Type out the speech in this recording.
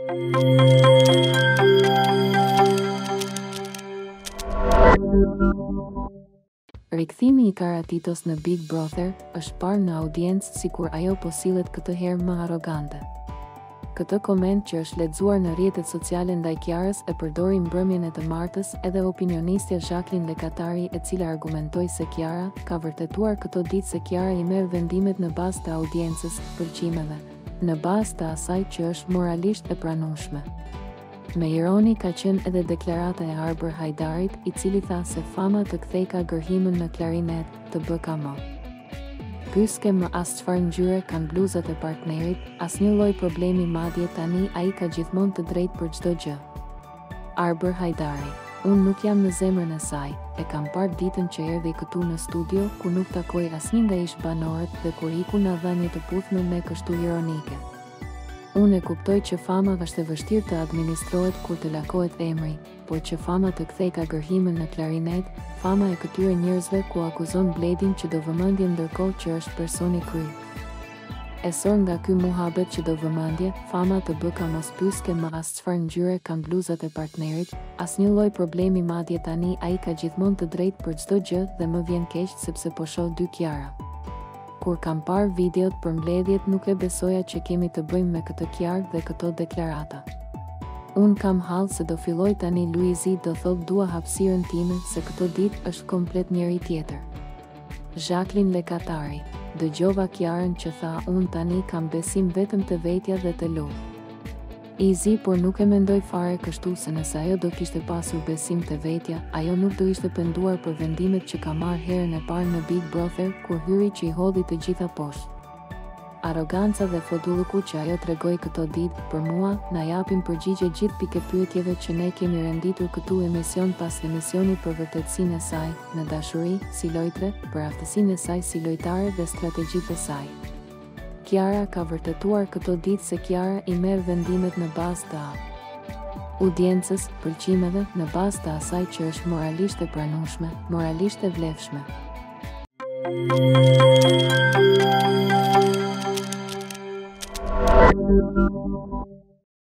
Rikthimi i Karatitos në Big Brother është parë në audiencë sikur ajo po sillet këtë herë më arrogante. Këtë koment që është lexuar në rrjetet sociale ndaj Kiarës e përdori mbrëmjen e të martës edhe opinionistja Jacqueline Lekatari, e cila argumentoi se Kiara ka vërtetuar këto ditë se Kiara i merr vendimet në bazë të audiencës, pëlqimeve, në bazë të asaj që është moralisht e pranueshme. Me ironi ka qenë edhe deklarata e Arbër Hajdarit, i cili tha se Fama të ktheka gërrhimën në klarinetë të BBV. Pyske më as çfarë ngjyre kanë bluzat e partnerit, asnjë lloj problemi, madje tani ai ka gjithmonë të drejtë për çdo gjë. Arbër Hajdari: unë nuk jam në zemrën e saj, e kam parë ditën që erdhi këtu në studio, ku nuk takoi asnjë nga ish-banorët dhe kur iku na dha një të puthme me kështu ironike. Unë e kuptoj që Fama është e vështirë të administrohet kur të lakohet emri, por që Fama të ktheka gërrhimën në klarinet, Fama e këtyre njerëzve ku akuzon Bledin që do vëmendje ndërkohë që është personi kry. E sor nga ky muhabet që do vëmendje, Fama të BBV mos pyske më as çfarë ngjyre kanë bluzat e partnerit, asnjë lloj problemi, madje tani ai ka gjithmonë të drejtë për çdo gjë dhe më vjen keq sepse po shoh dy Kiara. Kur kam parë videot për mbledhjet nuk e besoja që kemi të bëjmë me këtë Kiarë dhe këto deklarata. Unë kam hall se do filloj tani Luizi do thot dua hapësirën time se këto ditë është komplet njëri tjetër. Jacqueline Lekatari: dëgjova Kiarën që tha unë tani kam besim vetëm të vetja dhe të lutë. Izi, por nuk e mendoj fare kështu, se nëse ajo do kishte pasur besim të vetja, ajo nuk do ishte penduar për vendimet që ka marrë herën e parë në Big Brother kur hyri që i hodhi të gjitha poshtë. Arroganca dhe fodulluku që ajo tregoi këto ditë, për mua, na japin përgjigje gjithë pikëpyetjeve që ne kemi renditur këtu emision pas emisioni, për vërtetësinë e saj në dashuri si lojtre, për aftësinë e saj si lojtare dhe strategjitë e saj. Kiara ka vërtetuar këto ditë se Kiara i merr vendimet në bazë të audiencës, pëlqimeve, në bazë të asaj që është moralisht e pranueshme, moralisht e vlefshme.